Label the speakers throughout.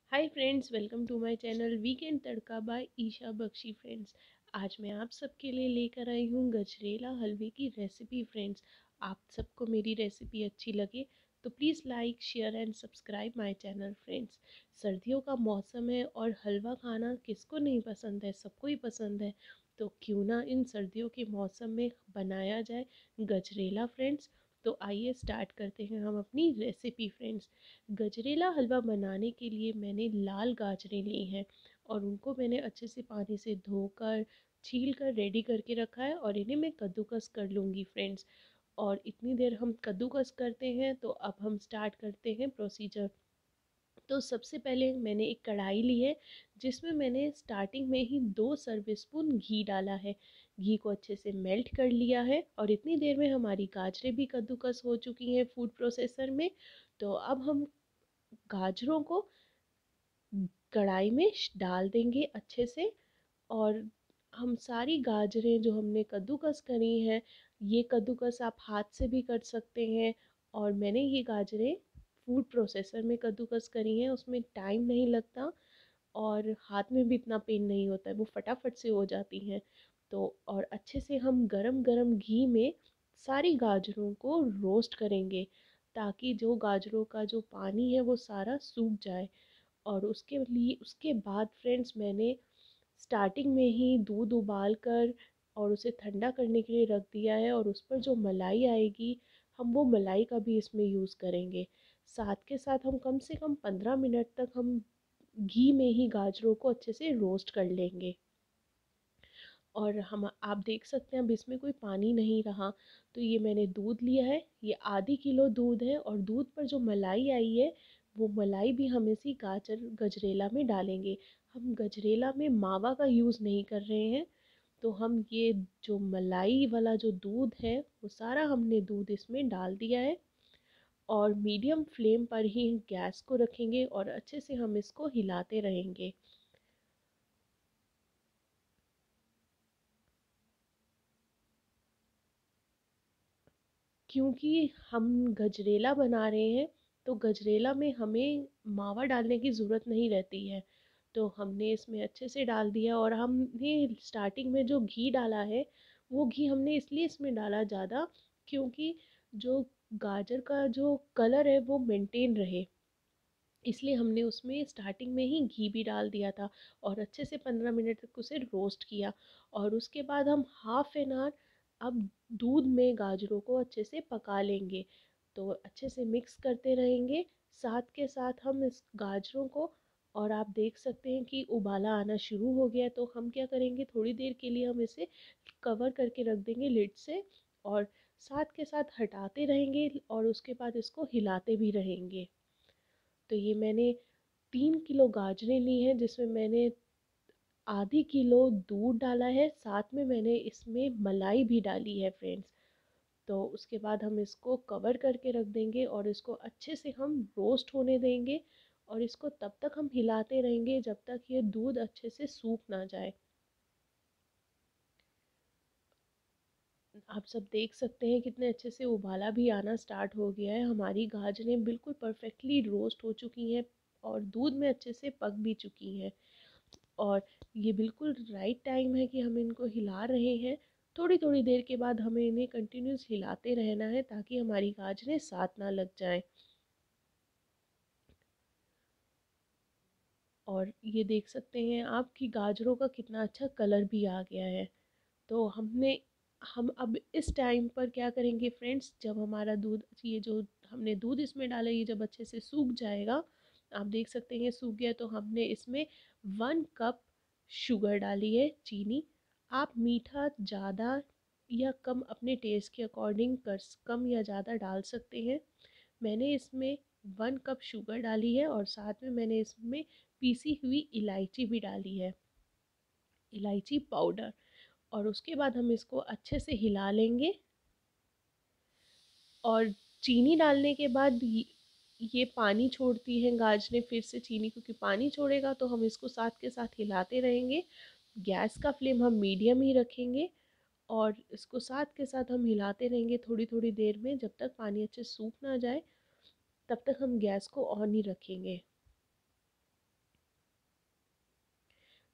Speaker 1: Hi friends, welcome to my channel weekend Tadka by Isha Bakshi. Friends, आज मैं आप सबके लिए लेकर आई हूँ गजरेला हलवे की रेसिपी। फ्रेंड्स, आप सबको मेरी रेसिपी अच्छी लगे तो please like share and subscribe my channel. Friends, सर्दियों का मौसम है और हलवा खाना किसको नहीं पसंद है, सबको ही पसंद है। तो क्यों ना इन सर्दियों के मौसम में बनाया जाए गजरेला। फ्रेंड्स, तो आइए स्टार्ट करते हैं हम अपनी रेसिपी। फ्रेंड्स, गजरेला हलवा बनाने के लिए मैंने लाल गाजरें ली हैं और उनको मैंने अच्छे से पानी से धोकर छील कर रेडी करके रखा है और इन्हें मैं कद्दूकस कर लूँगी। फ्रेंड्स, और इतनी देर हम कद्दूकस करते हैं तो अब हम स्टार्ट करते हैं प्रोसीजर। तो सबसे पहले मैंने एक कढ़ाई ली है जिसमें मैंने स्टार्टिंग में ही 2 सर्विस स्पून घी डाला है। घी को अच्छे से मेल्ट कर लिया है और इतनी देर में हमारी गाजरें भी कद्दूकस हो चुकी हैं फूड प्रोसेसर में। तो अब हम गाजरों को कढ़ाई में डाल देंगे अच्छे से। और हम सारी गाजरें जो हमने कद्दूकस करी हैं, ये कद्दूकस आप हाथ से भी कर सकते हैं। और मैंने ये गाजरें फूड प्रोसेसर में कद्दूकस करी हैं, उसमें टाइम नहीं लगता और हाथ में भी इतना पेन नहीं होता है, वो फटाफट से हो जाती हैं। तो और अच्छे से हम गरम गरम घी में सारी गाजरों को रोस्ट करेंगे ताकि जो गाजरों का जो पानी है वो सारा सूख जाए। और उसके बाद फ्रेंड्स, मैंने स्टार्टिंग में ही दूध उबाल कर और उसे ठंडा करने के लिए रख दिया है और उस पर जो मलाई आएगी हम वो मलाई का भी इसमें यूज़ करेंगे। साथ के साथ हम कम से कम 15 मिनट तक हम घी में ही गाजरों को अच्छे से रोस्ट कर लेंगे। और हम आप देख सकते हैं अब इसमें कोई पानी नहीं रहा। तो ये मैंने दूध लिया है, ये आधी किलो दूध है और दूध पर जो मलाई आई है वो मलाई भी हम इसी गाजर गजरेला में डालेंगे। हम गजरेला में मावा का यूज़ नहीं कर रहे हैं। तो हम ये जो मलाई वाला जो दूध है वो सारा हमने दूध इसमें डाल दिया है और मीडियम फ्लेम पर ही गैस को रखेंगे और अच्छे से हम इसको हिलाते रहेंगे। क्योंकि हम गजरेला बना रहे हैं तो गजरेला में हमें मावा डालने की ज़रूरत नहीं रहती है। तो हमने इसमें अच्छे से डाल दिया और हमने स्टार्टिंग में जो घी डाला है वो घी हमने इसलिए इसमें डाला ज़्यादा क्योंकि जो गाजर का जो कलर है वो मेंटेन रहे, इसलिए हमने उसमें स्टार्टिंग में ही घी भी डाल दिया था और अच्छे से 15 मिनट तक उसे रोस्ट किया। और उसके बाद हम हाफ एन आवर अब दूध में गाजरों को अच्छे से पका लेंगे। तो अच्छे से मिक्स करते रहेंगे साथ के साथ हम इस गाजरों को। और आप देख सकते हैं कि उबाला आना शुरू हो गया, तो हम क्या करेंगे, थोड़ी देर के लिए हम इसे कवर करके रख देंगे लिड से और साथ के साथ हटाते रहेंगे और उसके बाद इसको हिलाते भी रहेंगे। तो ये मैंने 3 किलो गाजरें ली हैं जिसमें मैंने आधी किलो दूध डाला है, साथ में मैंने इसमें मलाई भी डाली है। फ्रेंड्स, तो उसके बाद हम इसको कवर करके रख देंगे और इसको अच्छे से हम रोस्ट होने देंगे और इसको तब तक हम हिलाते रहेंगे जब तक ये दूध अच्छे से सूख ना जाए। आप सब देख सकते हैं कितने अच्छे से उबाला भी आना स्टार्ट हो गया है, हमारी गाजरें बिल्कुल परफेक्टली रोस्ट हो चुकी हैं और दूध में अच्छे से पक भी चुकी हैं। और ये बिल्कुल राइट टाइम है कि हम इनको हिला रहे हैं। थोड़ी थोड़ी देर के बाद हमें इन्हें कंटिन्यूस हिलाते रहना है ताकि हमारी गाजरें साथ ना लग जाएं। और ये देख सकते हैं आप कि गाजरों का कितना अच्छा कलर भी आ गया है। तो हम अब इस टाइम पर क्या करेंगे फ्रेंड्स, जब हमारा दूध, ये जो हमने दूध इसमें डाला, ये जब अच्छे से सूख जाएगा, आप देख सकते हैं ये सूख गया, तो हमने इसमें 1 कप शुगर डाली है, चीनी। आप मीठा ज़्यादा या कम अपने टेस्ट के अकॉर्डिंग कर कम या ज़्यादा डाल सकते हैं। मैंने इसमें 1 कप शुगर डाली है और साथ में मैंने इसमें पीसी हुई इलायची भी डाली है, इलायची पाउडर। और उसके बाद हम इसको अच्छे से हिला लेंगे। और चीनी डालने के बाद ये पानी छोड़ती हैं गाजरें, फिर से चीनी क्योंकि पानी छोड़ेगा, तो हम इसको साथ के साथ हिलाते रहेंगे। गैस का फ्लेम हम मीडियम ही रखेंगे और इसको साथ के साथ हम हिलाते रहेंगे थोड़ी थोड़ी देर में, जब तक पानी अच्छे सूख ना जाए तब तक हम गैस को ऑन ही रखेंगे।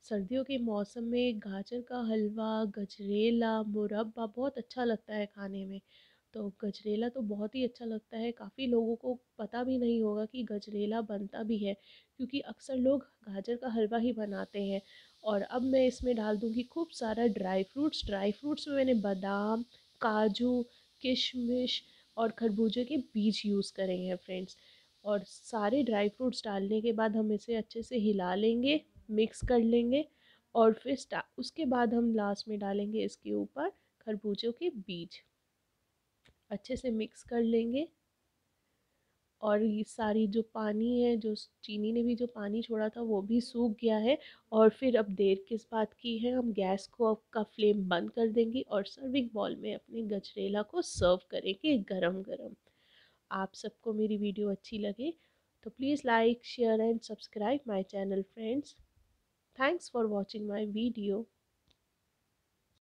Speaker 1: सर्दियों के मौसम में गाजर का हलवा, गजरेला, मुरब्बा बहुत अच्छा लगता है खाने में। तो गजरेला तो बहुत ही अच्छा लगता है, काफ़ी लोगों को पता भी नहीं होगा कि गजरेला बनता भी है, क्योंकि अक्सर लोग गाजर का हलवा ही बनाते हैं। और अब मैं इसमें डाल दूँगी खूब सारा ड्राई फ्रूट्स में मैंने बादाम, काजू, किशमिश और खरबूजे के बीज यूज़ करे हैं फ्रेंड्स। और सारे ड्राई फ्रूट्स डालने के बाद हम इसे अच्छे से हिला लेंगे, मिक्स कर लेंगे। और फिर उसके बाद हम लास्ट में डालेंगे इसके ऊपर खरबूजों के बीज, अच्छे से मिक्स कर लेंगे। और ये सारी जो पानी है, जो चीनी ने भी जो पानी छोड़ा था वो भी सूख गया है। और फिर अब देर किस बात की है, हम गैस को का फ्लेम बंद कर देंगे और सर्विंग बॉल में अपने गजरेला को सर्व करेंगे गरम गरम। आप सबको मेरी वीडियो अच्छी लगे तो please like share and subscribe my channel friends. Thanks for watching my video.